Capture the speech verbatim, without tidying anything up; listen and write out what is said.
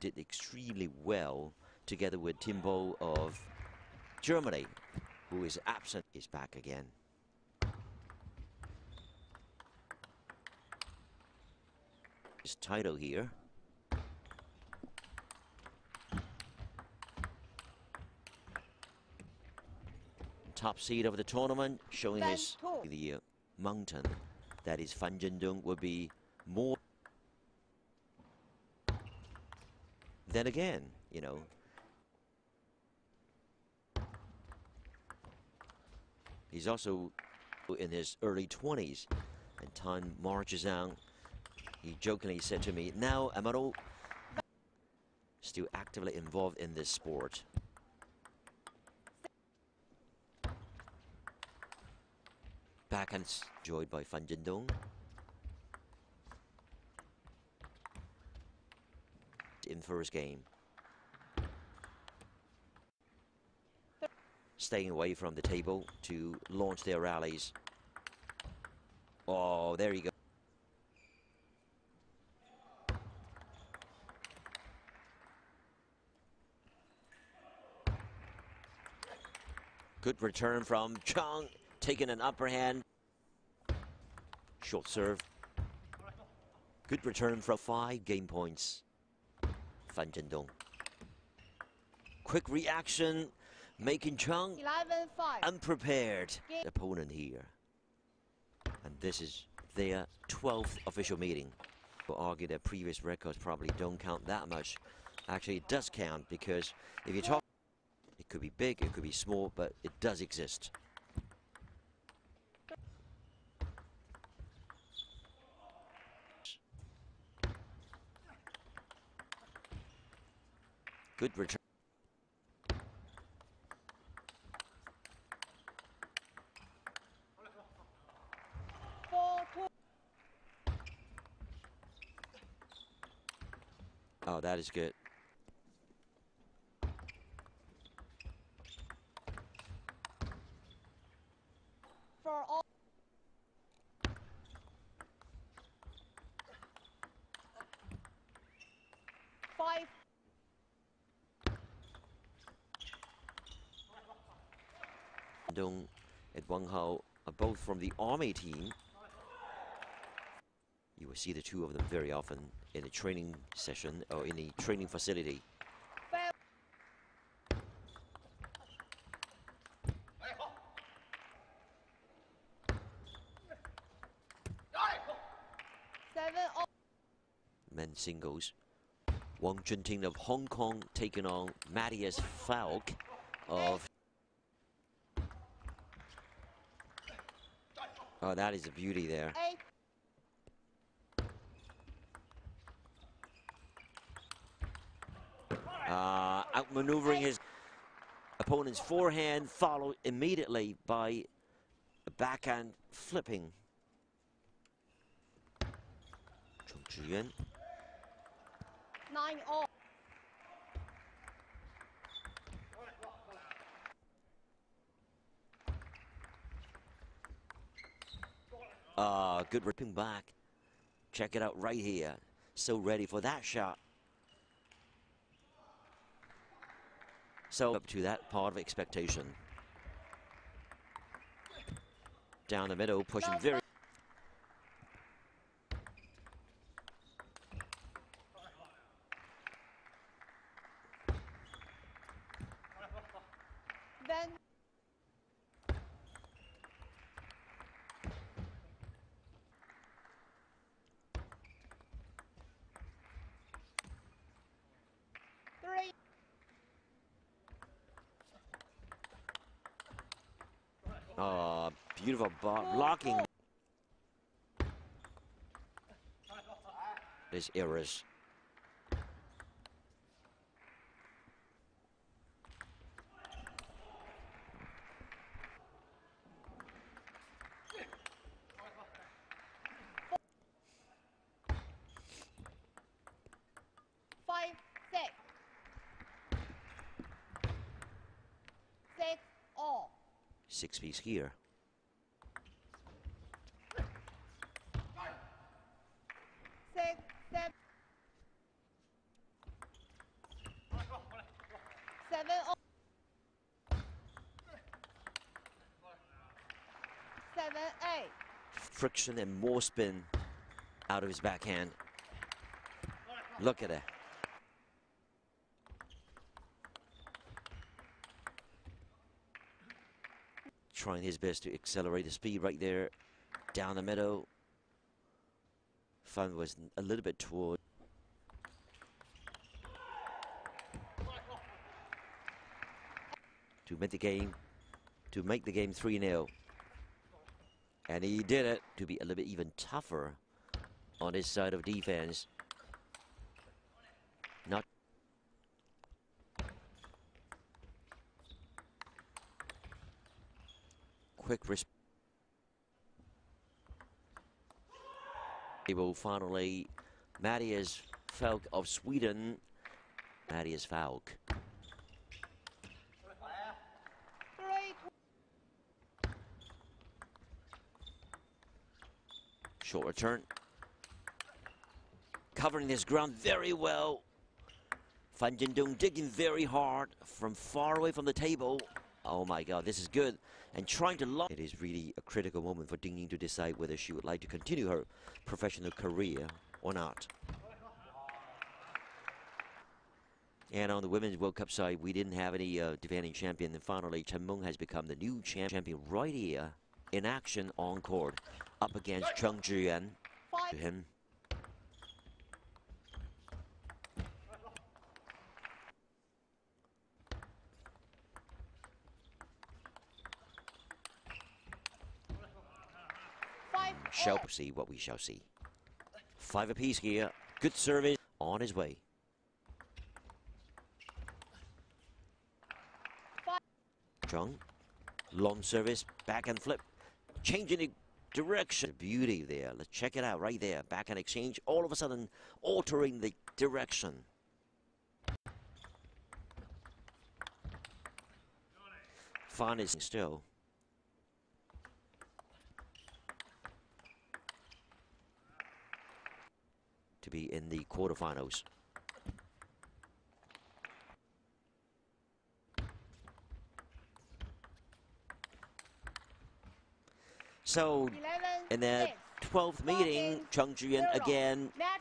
did extremely well together with Timbo of Germany, who is absent, is back again. His title here. Top seed of the tournament, showing his the uh, mountain that is Fan Zhendong would be more. Then again, you know, he's also in his early twenties, and Tan Marchesang, he jokingly said to me, now I'm all still actively involved in this sport. Backhands enjoyed by Fan Zhendong. In first game. Staying away from the table to launch their rallies. Oh, there you go. Good return from Chung, taking an upper hand. Short serve. Good return from five game points. Fan Zhendong. Quick reaction, making Chung unprepared. Opponent here. And this is their twelfth official meeting. We'll argue that previous records probably don't count that much. Actually, it does count, because if you talk, it could be big, it could be small, but it does exist. Good return. Oh, that is good. For all five. Dong and Wang Hao are both from the Army team. You will see the two of them very often in a training session or in a training facility. Seven all. Men's singles. Wang Junting of Hong Kong taking on Matthias Falk of. Oh, that is a beauty there. Eight. Uh, outmaneuvering his opponent's forehand, followed immediately by a backhand flipping. Chung Zhiyuan. Nine all. Uh, good ripping back. Check it out right here. So ready for that shot. So up to that part of expectation. Down the middle, pushing very. Then three. Oh, beautiful blocking. There's errors. Five, six. Six all. Six piece here. Six, seven. friction and more spin out of his backhand. Look at it. Trying his best to accelerate the speed right there. Down the middle. Fan was a little bit toward. To make the game, to make the game three nil. And he did it to be a little bit even tougher on his side of defense. Not quick response. He will finally, Mattias Falk of Sweden. Mattias Falk. Short return. Covering his ground very well. Fan Jiandong digging very hard from far away from the table. Oh my God, this is good. And trying to lock. It is really a critical moment for Ding Ying to decide whether she would like to continue her professional career or not. And on the Women's World Cup side, we didn't have any uh, defending champion. And finally, Chen Meng has become the new champ champion right here in action on court. Up against Chung Zhiyuan. To him. Shall see what we shall see. Five apiece here. Good service on his way. Chung. Long service. Backhand flip. Changing the direction. Beauty there. Let's check it out right there. Backhand exchange. All of a sudden altering the direction. Fan is still. To be in the quarterfinals. So in their twelfth meeting, Chung Zhiyuan again